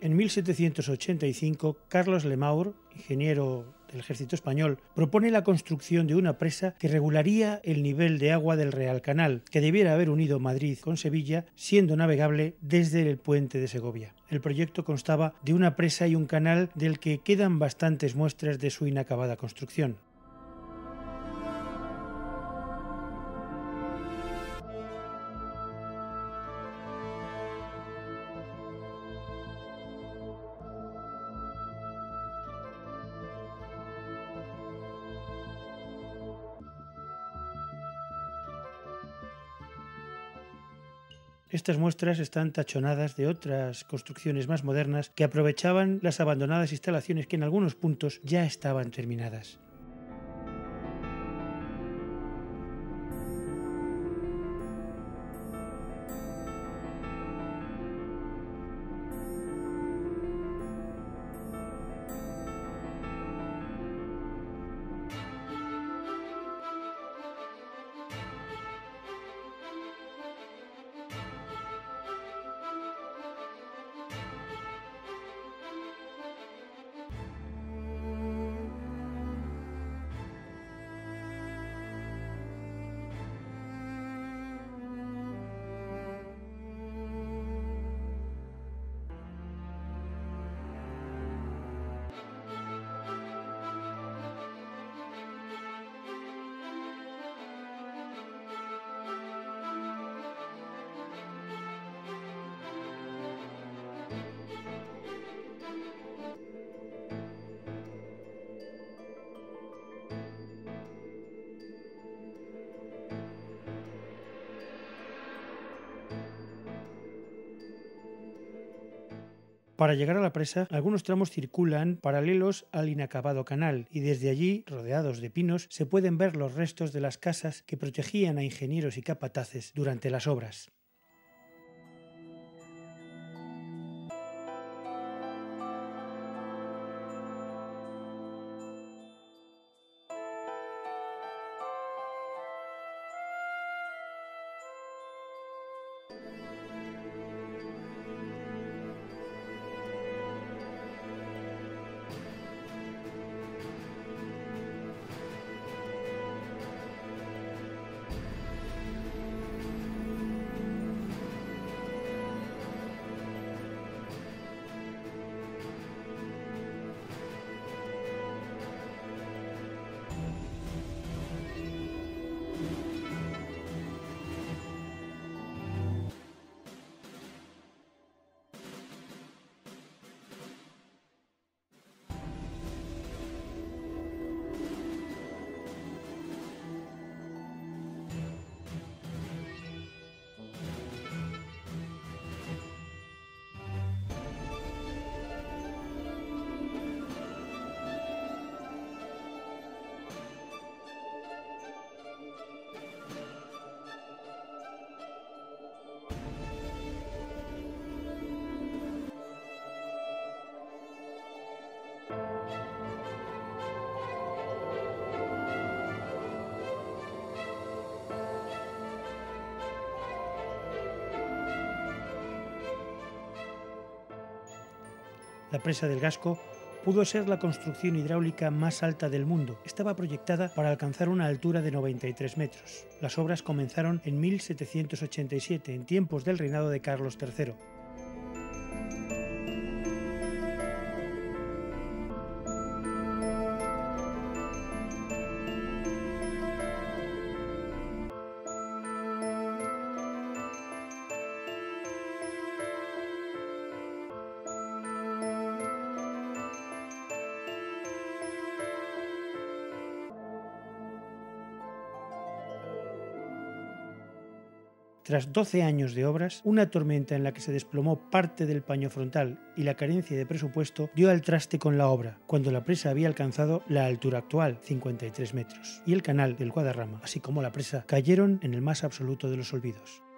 En 1785, Carlos Lemaur, ingeniero del ejército español, propone la construcción de una presa que regularía el nivel de agua del Real Canal, que debiera haber unido Madrid con Sevilla, siendo navegable desde el puente de Segovia. El proyecto constaba de una presa y un canal del que quedan bastantes muestras de su inacabada construcción. Estas muestras están tachonadas de otras construcciones más modernas que aprovechaban las abandonadas instalaciones que en algunos puntos ya estaban terminadas. Para llegar a la presa, algunos tramos circulan paralelos al inacabado canal y desde allí, rodeados de pinos, se pueden ver los restos de las casas que protegían a ingenieros y capataces durante las obras. La presa del Gasco pudo ser la construcción hidráulica más alta del mundo. Estaba proyectada para alcanzar una altura de 93 metros. Las obras comenzaron en 1787, en tiempos del reinado de Carlos III. Tras 12 años de obras, una tormenta en la que se desplomó parte del paño frontal y la carencia de presupuesto dio al traste con la obra, cuando la presa había alcanzado la altura actual, 53 metros, y el canal del Guadarrama, así como la presa, cayeron en el más absoluto de los olvidos.